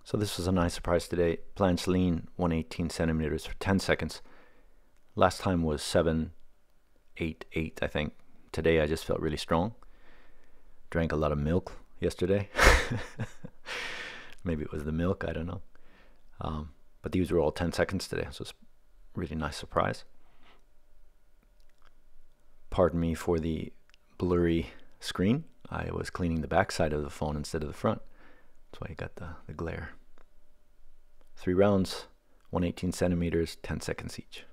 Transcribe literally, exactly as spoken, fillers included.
So this was a nice surprise today. Planche Lean, one eighteen centimeters for ten seconds. Last time was seven eight eight, I think. Today I just felt really strong. Drank a lot of milk yesterday. Maybe it was the milk, I don't know. Um, but these were all ten seconds today, so it's a really nice surprise. Pardon me for the blurry screen. I was cleaning the back side of the phone instead of the front. That's why you got the, the glare. Three rounds, one eighteen centimeters, ten seconds each.